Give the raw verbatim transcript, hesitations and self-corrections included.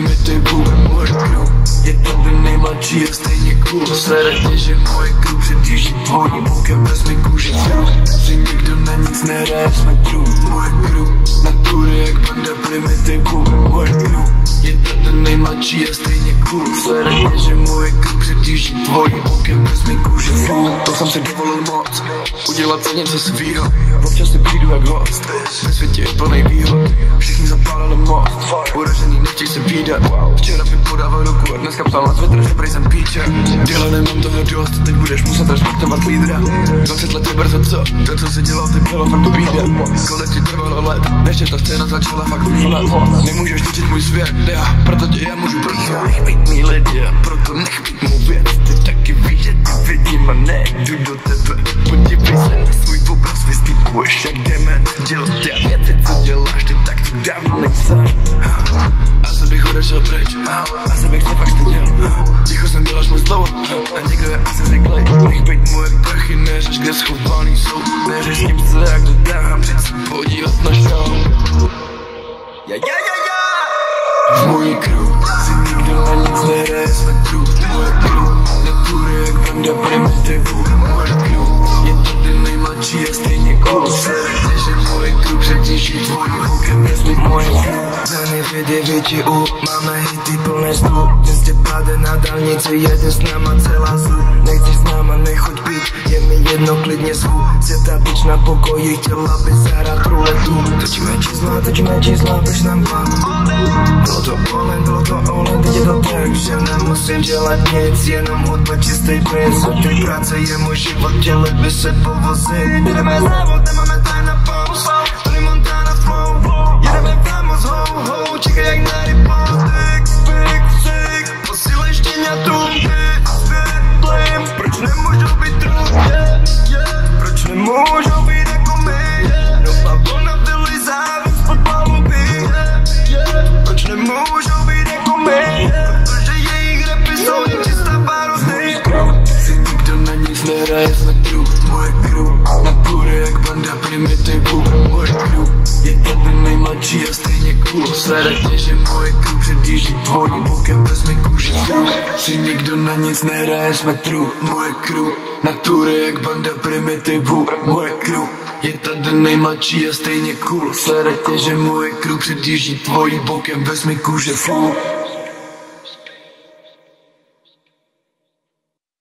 primitivů. Moje crew je tady nejmladší a stejně cool. Sere tě, že moje crew předjíždí tvojí bokem bez mi kůži. Si nikdo na nic nehraje, jsme crew. Moje crew na tury jak banda primitivů. Moje crew je tady nejmladší a stejně cool. Sere tě, že moje crew předjíždí tvojí bokem bez mi kůži. To jsem si dovolil moc, udělat si něco svýho. Občas si přijdu jak host, ve světě je plnej výhod. Všichni zapálili most, uražený nechtěj se výdat. Včera mi podával ruku a dneska psal na Twitter, že prej jsem píče. Děle, nemám toho dost, teď budeš muset respektovat lídra. Dvacet let je brzo co, to co si dělal ty bylo fakt bída. Kolik ti trvalo let, než ta scéna začala fakt flat. Nemůžeš ničit můj svět, já, proto tě já můžu brzo. Nech být mý lidi, proto nech být mou věc. Ty taky víš, že ty vidím a nejdu do tebe. Podívej se na svůj obraz, vystupuješ jak dement. Dělat ty věci, co děláš, ty tak to dávno nejsem. Asi bych odešel pryč, asi bych se fakt styděl. Ticho jsem byl až moc dlouho a někdo je asi zvyklý. Nech být moje prachy, neřeš kde schovaný jsou. Neřeš s kým se jak dodám, přijď se podívat na show. Ja, ja, ja, ja. V mojí crew si nikdo na nic nehraje, jsme crew. Moje crew na tury jak banda primitivů. Moje crew je tady nejmladší a stejně cool. Sere, že moje crew předjíždí tvojí bokem bez mi moje crew. Zany v devěti U, máme hity plné stůl. Dnes tě páde na dálnici, jede s náma celá zů. Nechceš s náma, nechoď být, je mi jedno, klidně zvu. Světa bič na pokoji, chtěla by zahrát ruletu. Točíme čísla, točíme čísla, běž nám plán. Bylo to olen, bylo to olen, teď je to tak, že nemusím dělat nic, jenom hudba, čistý princ. Od té práce je můj život, dělat by se povozit. Jedeme závod, nemáme time na pauz, Tony Montana flow. Jedeme vamos, ho, ho, čekaj jak na reportek. Fik, fik, posílej štěňatům, hit, hit, blame. Proč nemůžou být true, yeah, yeah. Proč nemůžou být jako my, yeah. Nová vlna vyli závis pod paluby, yeah, yeah. Proč nemůžou být jako my, yeah. Protože jejich rapy jsou jen čistá pározny. Si nikdo na nic nehraje, jsme crew. Moje crew na tury jak banda primitivů. Moje crew je tady nejmladší a stejně cool. Sere tě, že moje crew předjíždí tvojí bokem bez mi kůži. Si nikdo na nic nehraje, jsme true. Moje crew na tury jak banda primitivů. Moje crew je tady nejmladší a stejně cool. Sere tě, že moje crew předjíždí tvojí bokem bez mi kůže.